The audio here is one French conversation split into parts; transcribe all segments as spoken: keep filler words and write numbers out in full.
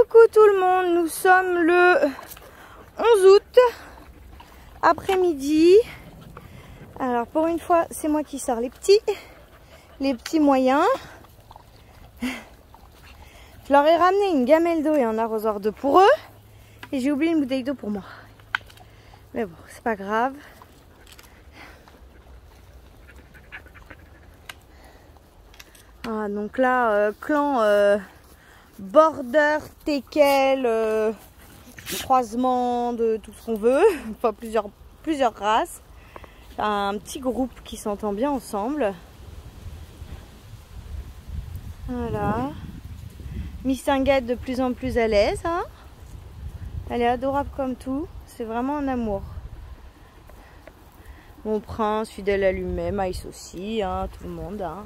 Coucou tout le monde, nous sommes le onze août, après-midi. Alors pour une fois, c'est moi qui sors les petits, les petits moyens. Je leur ai ramené une gamelle d'eau et un arrosoir d'eau pour eux. Et j'ai oublié une bouteille d'eau pour moi. Mais bon, c'est pas grave. Ah, donc là, euh, clan euh, border, teckel, euh, croisement de tout ce qu'on veut. Enfin, plusieurs, plusieurs races. Un petit groupe qui s'entend bien ensemble. Voilà. Mistinguette de plus en plus à l'aise. Hein, elle est adorable comme tout. C'est vraiment un amour. Mon prince, fidèle à lui-même, Ice aussi, hein, tout le monde. Hein.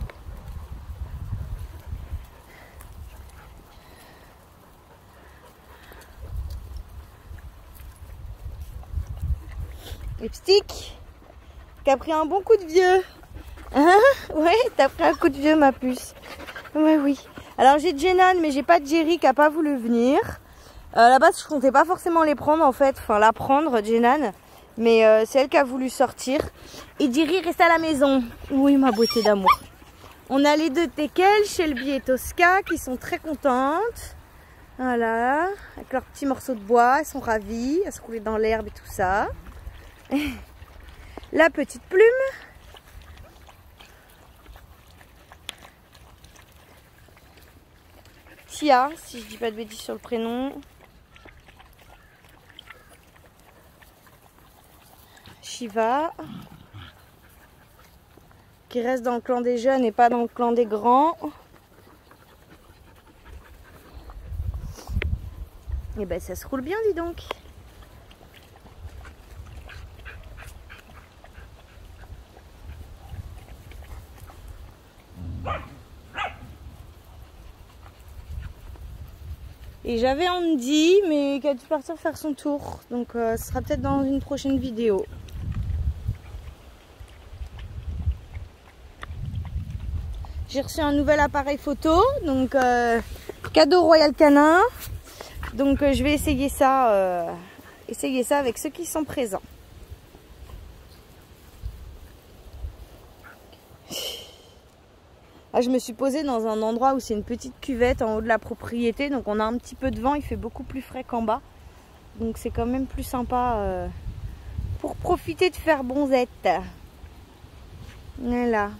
Lipstick, qui a pris un bon coup de vieux. Hein? Ouais, t'as pris un coup de vieux, ma puce. Ouais, oui. Alors j'ai Jenan, mais j'ai pas de Jerry qui a pas voulu venir. Euh, à la base, je comptais pas forcément les prendre en fait, enfin la prendre, Jenan. Mais euh, c'est elle qui a voulu sortir. Et Jerry reste à la maison. Oui, ma beauté d'amour. On a les deux teckels, Shelby et Tosca, qui sont très contentes. Voilà, avec leurs petits morceaux de bois, elles sont ravies, elles se roulaient dans l'herbe et tout ça. La petite plume. Tia, si je dis pas de bêtises sur le prénom. Shiva. Qui reste dans le clan des jeunes et pas dans le clan des grands. Et ben ça se roule bien, dis donc. Et j'avais Andy, mais qui a dû partir faire son tour. Donc euh, ce sera peut-être dans une prochaine vidéo. J'ai reçu un nouvel appareil photo, donc euh, cadeau Royal Canin. Donc euh, je vais essayer ça, euh, essayer ça avec ceux qui sont présents. Ah, je me suis posée dans un endroit où c'est une petite cuvette en haut de la propriété, donc on a un petit peu de vent, il fait beaucoup plus frais qu'en bas. Donc c'est quand même plus sympa euh, pour profiter de faire bronzette. Voilà.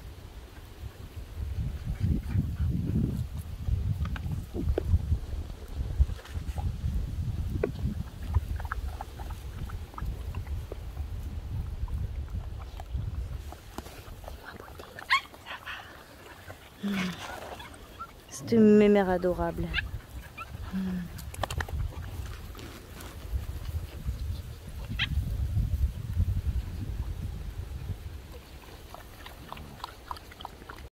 C'est une mémère adorable.